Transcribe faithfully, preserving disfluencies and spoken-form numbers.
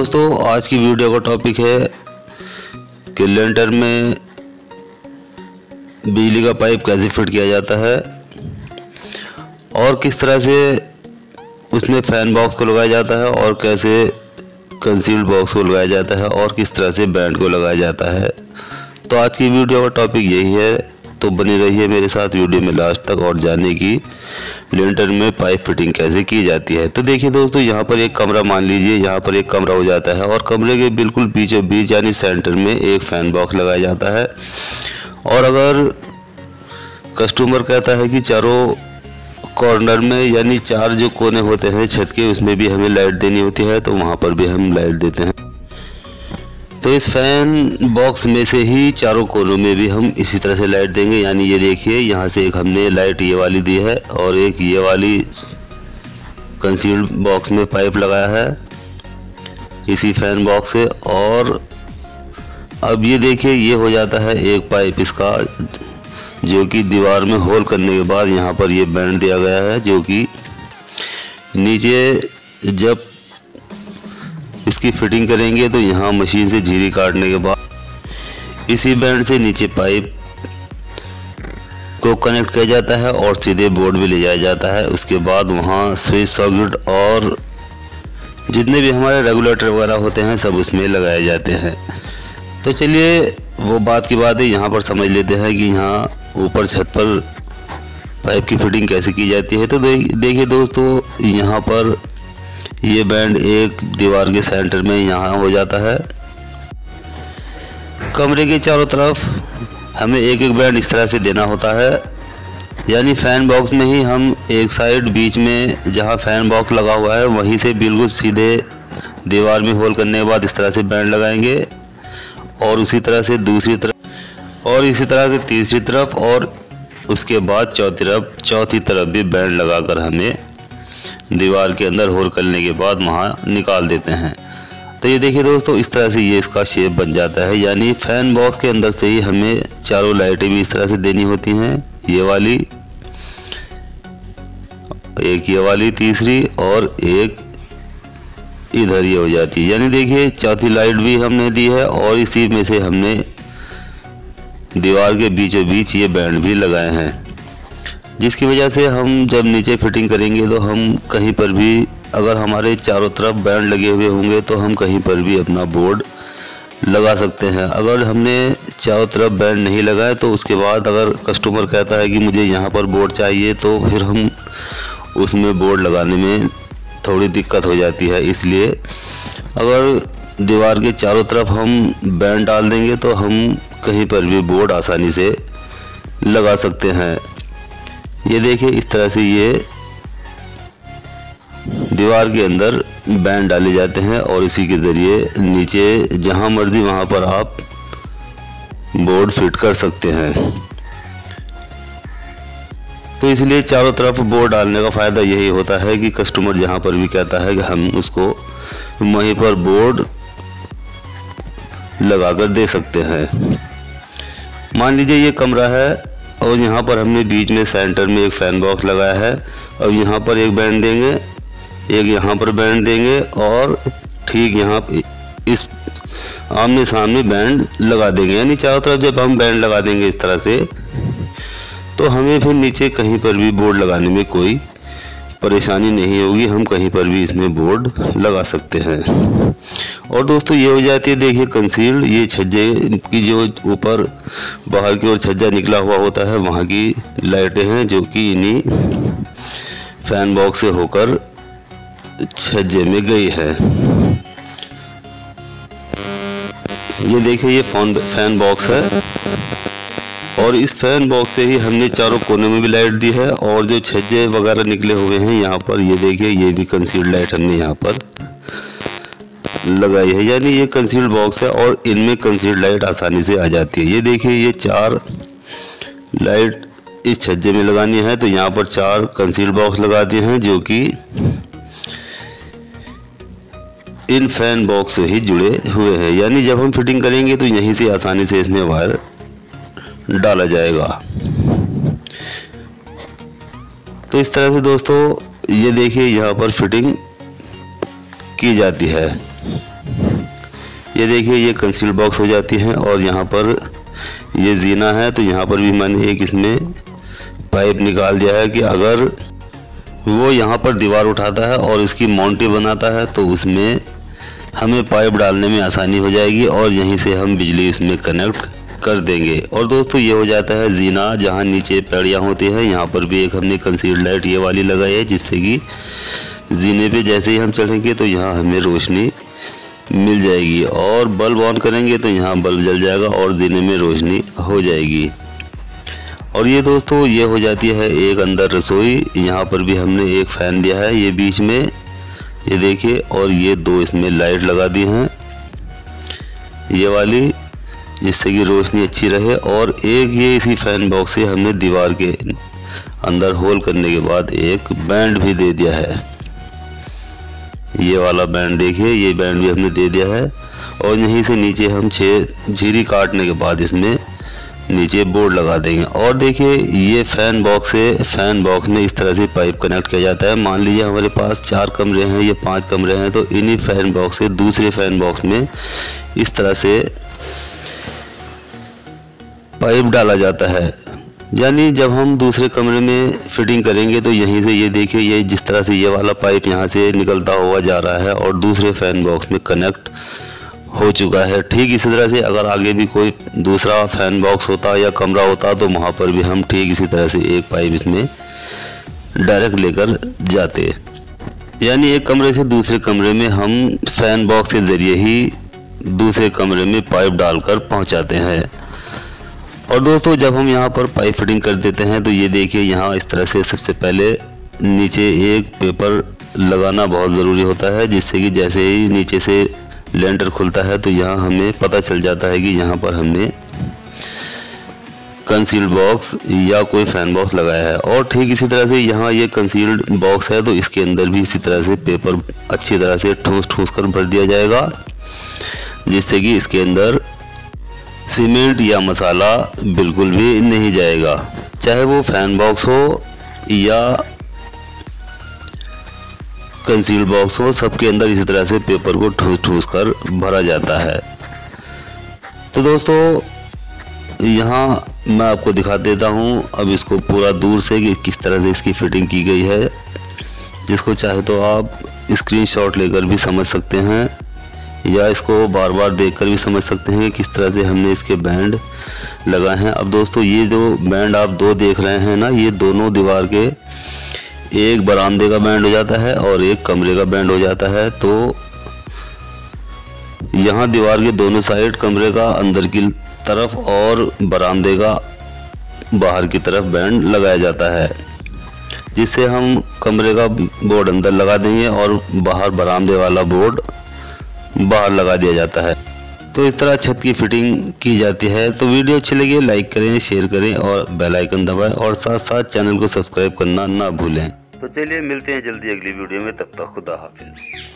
दोस्तों, आज की वीडियो का टॉपिक है कि लेंटर में बिजली का पाइप कैसे फिट किया जाता है और किस तरह से उसमें फैन बॉक्स को लगाया जाता है और कैसे कंसील्ड बॉक्स को लगाया जाता है और किस तरह से बैंड को लगाया जाता है। तो आज की वीडियो का टॉपिक यही है, तो बनी रहिए मेरे साथ वीडियो में लास्ट तक और जाने की लेंटर में पाइप फिटिंग कैसे की जाती है। तो देखिए दोस्तों, यहाँ पर एक कमरा मान लीजिए, यहाँ पर एक कमरा हो जाता है और कमरे के बिल्कुल बीचों बीच यानी सेंटर में एक फ़ैन बॉक्स लगाया जाता है। और अगर कस्टमर कहता है कि चारों कॉर्नर में यानी चार जो कोने होते हैं छत के, उसमें भी हमें लाइट देनी होती है, तो वहाँ पर भी हम लाइट देते हैं। तो इस फैन बॉक्स में से ही चारों कोनों में भी हम इसी तरह से लाइट देंगे। यानी ये देखिए, यहाँ से एक हमने लाइट ये वाली दी है और एक ये वाली कंसील्ड बॉक्स में पाइप लगाया है इसी फैन बॉक्स से। और अब ये देखिए, ये हो जाता है एक पाइप इसका, जो कि दीवार में होल करने के बाद यहाँ पर ये बैंड दिया गया है, जो कि नीचे जब इसकी फिटिंग करेंगे तो यहाँ मशीन से झिरी काटने के बाद इसी बैंड से नीचे पाइप को कनेक्ट किया जाता है और सीधे बोर्ड में ले जाया जाता है। उसके बाद वहाँ स्विच सॉकेट और जितने भी हमारे रेगुलेटर वगैरह होते हैं सब उसमें लगाए जाते हैं। तो चलिए वो बात की बात है, यहाँ पर समझ लेते हैं कि यहाँ ऊपर छत पर पाइप की फिटिंग कैसे की जाती है। तो देखिए दोस्तों, यहाँ पर ये बैंड एक दीवार के सेंटर में यहाँ हो जाता है। कमरे के चारों तरफ हमें एक एक बैंड इस तरह से देना होता है। यानी फैन बॉक्स में ही हम एक साइड बीच में जहाँ फैन बॉक्स लगा हुआ है वहीं से बिल्कुल सीधे दीवार में होल करने के बाद इस तरह से बैंड लगाएंगे और उसी तरह से दूसरी तरफ और इसी तरह से तीसरी तरफ और उसके बाद चौथी तरफ चौथी तरफ भी बैंड लगाकर हमें दीवार के अंदर होल करने के बाद वहाँ निकाल देते हैं। तो ये देखिए दोस्तों, इस तरह से ये इसका शेप बन जाता है। यानी फैन बॉक्स के अंदर से ही हमें चारों लाइटें भी इस तरह से देनी होती हैं, ये वाली, एक ये वाली तीसरी और एक इधर ये हो जाती है। यानी देखिए, चौथी लाइट भी हमने दी है और इसी में से हमने दीवार के बीचों बीच ये बैंड भी लगाए हैं, जिसकी वजह से हम जब नीचे फिटिंग करेंगे तो हम कहीं पर भी, अगर हमारे चारों तरफ बैंड लगे हुए होंगे तो हम कहीं पर भी अपना बोर्ड लगा सकते हैं। अगर हमने चारों तरफ बैंड नहीं लगाए तो उसके बाद अगर कस्टमर कहता है कि मुझे यहाँ पर बोर्ड चाहिए, तो फिर हम उसमें बोर्ड लगाने में थोड़ी दिक्कत हो जाती है। इसलिए अगर दीवार के चारों तरफ हम बैंड डाल देंगे तो हम कहीं पर भी बोर्ड आसानी से लगा सकते हैं। ये देखिए, इस तरह से ये दीवार के अंदर बैंड डाले जाते हैं और इसी के ज़रिए नीचे जहां मर्जी वहां पर आप बोर्ड फिट कर सकते हैं। तो इसलिए चारों तरफ बोर्ड डालने का फ़ायदा यही होता है कि कस्टमर जहां पर भी कहता है कि हम उसको वहीं पर बोर्ड लगाकर दे सकते हैं। मान लीजिए ये कमरा है और यहाँ पर हमने बीच में सेंटर में एक फैन बॉक्स लगाया है और यहाँ पर एक बैंड देंगे, एक यहाँ पर बैंड देंगे और ठीक यहाँ इस आमने सामने बैंड लगा देंगे। यानी चारों तरफ जब हम बैंड लगा देंगे इस तरह से, तो हमें फिर नीचे कहीं पर भी बोर्ड लगाने में कोई परेशानी नहीं होगी, हम कहीं पर भी इसमें बोर्ड लगा सकते हैं। और दोस्तों, ये हो जाती है देखिए कंसील्ड, ये छज्जे की जो ऊपर बाहर की ओर छज्जा निकला हुआ होता है वहाँ की लाइटें हैं, जो कि इन्हीं फैन बॉक्स से होकर छज्जे में गई है। ये देखिए, ये फोन फैन बॉक्स है और इस फैन बॉक्स से ही हमने चारों कोने में भी लाइट दी है और जो छज्जे वगैरह निकले हुए हैं यहाँ पर, ये देखिए, ये भी कंसील्ड लाइट हमने यहाँ पर लगाई है। यानी ये कंसील्ड बॉक्स है और इनमें कंसील्ड लाइट आसानी से आ जाती है। ये देखिए, ये चार लाइट इस छज्जे में लगानी है तो यहाँ पर चार कंसील्ड बॉक्स लगा दिए हैं, जो कि इन फैन बॉक्स से ही जुड़े हुए हैं। यानी जब हम फिटिंग करेंगे तो यहीं से आसानी से इसमें वायर डाला जाएगा। तो इस तरह से दोस्तों ये देखिए यहाँ पर फिटिंग की जाती है। ये देखिए ये कंसील बॉक्स हो जाती है और यहाँ पर ये जीना है, तो यहाँ पर भी मैंने एक इसमें पाइप निकाल दिया है कि अगर वो यहाँ पर दीवार उठाता है और इसकी माउंटी बनाता है तो उसमें हमें पाइप डालने में आसानी हो जाएगी और यहीं से हम बिजली इसमें कनेक्ट कर देंगे। और दोस्तों ये हो जाता है जीना, जहाँ नीचे पैड़ियाँ होती हैं यहाँ पर भी एक हमने कंसील लाइट ये वाली लगाई है, जिससे कि जीने पे जैसे ही हम चढ़ेंगे तो यहाँ हमें रोशनी मिल जाएगी और बल्ब ऑन करेंगे तो यहाँ बल्ब जल जाएगा और जीने में रोशनी हो जाएगी। और ये दोस्तों ये हो जाती है एक अंदर रसोई। यहाँ पर भी हमने एक फ़ैन दिया है ये बीच में, ये देखिए, और ये दो इसमें लाइट लगा दी हैं ये वाली, जिससे कि रोशनी अच्छी रहे। और एक ये इसी फैन बॉक्स से हमने दीवार के अंदर होल करने के बाद एक बैंड भी दे दिया है, ये वाला बैंड देखिए, ये बैंड भी हमने दे दिया है। और यहीं से नीचे हम छः झिरी काटने के बाद इसमें नीचे बोर्ड लगा देंगे। और देखिए ये फ़ैन बॉक्स से फ़ैन बॉक्स में इस तरह से पाइप कनेक्ट किया जाता है। मान लीजिए हमारे पास चार कमरे हैं या पांच कमरे हैं, तो इन्हीं फ़ैन बॉक्स से दूसरे फ़ैन बॉक्स में इस तरह से पाइप डाला जाता है। यानी जब हम दूसरे कमरे में फिटिंग करेंगे तो यहीं से ये देखिए, ये जिस तरह से ये वाला पाइप यहाँ से निकलता हुआ जा रहा है और दूसरे फ़ैन बॉक्स में कनेक्ट हो चुका है। ठीक इसी तरह से अगर आगे भी कोई दूसरा फ़ैन बॉक्स होता या कमरा होता तो वहाँ पर भी हम ठीक इसी तरह से एक पाइप इसमें डायरेक्ट लेकर जाते। यानी एक कमरे से दूसरे कमरे में हम फ़ैन बॉक्स के ज़रिए ही दूसरे कमरे में पाइप डालकर पहुँचाते हैं। और दोस्तों जब हम यहाँ पर पाइप फिटिंग कर देते हैं तो ये देखिए यहाँ इस तरह से सबसे पहले नीचे एक पेपर लगाना बहुत ज़रूरी होता है, जिससे कि जैसे ही नीचे से लेंटर खुलता है तो यहाँ हमें पता चल जाता है कि यहाँ पर हमने कंसील्ड बॉक्स या कोई फ़ैन बॉक्स लगाया है। और ठीक इसी तरह से यहाँ ये कंसील्ड बॉक्स है तो इसके अंदर भी इसी तरह से पेपर अच्छी तरह से ठूस ठूस कर भर दिया जाएगा, जिससे कि इसके अंदर सीमेंट या मसाला बिल्कुल भी नहीं जाएगा। चाहे वो फ़ैन बॉक्स हो या कंसील बॉक्स हो, सबके अंदर इसी तरह से पेपर को ठूस ठूस कर भरा जाता है। तो दोस्तों यहाँ मैं आपको दिखा देता हूँ अब इसको पूरा दूर से कि किस तरह से इसकी फिटिंग की गई है। जिसको चाहे तो आप स्क्रीनशॉट लेकर भी समझ सकते हैं या इसको बार बार देखकर भी समझ सकते हैं कि किस तरह से हमने इसके बैंड लगाए हैं। अब दोस्तों ये जो बैंड आप दो देख रहे हैं ना, ये दोनों दीवार के, एक बरामदे का बैंड हो जाता है और एक कमरे का बैंड हो जाता है। तो यहाँ दीवार के दोनों साइड कमरे का अंदर की तरफ और बरामदे का बाहर की तरफ बैंड लगाया जाता है, जिससे हम कमरे का बोर्ड अंदर लगा देंगे और बाहर बरामदे वाला बोर्ड बाहर लगा दिया जाता है। तो इस तरह छत की फिटिंग की जाती है। तो वीडियो अच्छी लगी लाइक करें, शेयर करें और बेल आइकन दबाएं और साथ साथ चैनल को सब्सक्राइब करना ना भूलें। तो चलिए मिलते हैं जल्दी अगली वीडियो में, तब तक खुदा हाफिज़।